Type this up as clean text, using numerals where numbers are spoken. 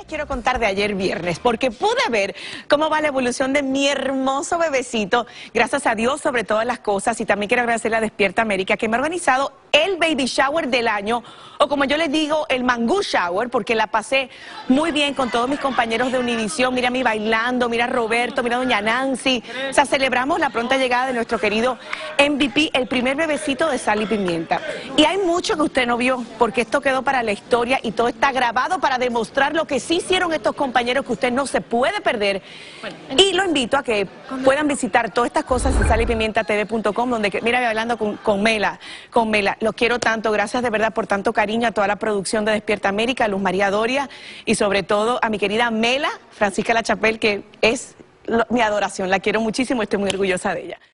Quiero contar de ayer viernes, porque pude ver cómo va la evolución de mi hermoso bebecito, gracias a Dios sobre todas las cosas, y también quiero agradecerle a Despierta América, que me ha organizado el baby shower del año, o como yo les digo, el mangú shower, porque la pasé muy bien con todos mis compañeros de Univisión. Mira a mí bailando, mira a Roberto, mira a doña Nancy. O sea, celebramos la pronta llegada de nuestro querido MVP, el primer bebecito de Sal y Pimienta. Y hay mucho que usted no vio, porque esto quedó para la historia y todo está grabado para demostrar lo que sí hicieron estos compañeros, que usted no se puede perder. Y lo invito a que puedan visitar todas estas cosas en salypimientatv.com, donde, mira, hablando con Mela, los quiero tanto, gracias de verdad por tanto cariño a toda la producción de Despierta América, a Luz María Doria y sobre todo a mi querida Mela, Francisca Lachapelle, que es mi adoración, la quiero muchísimo, estoy muy orgullosa de ella.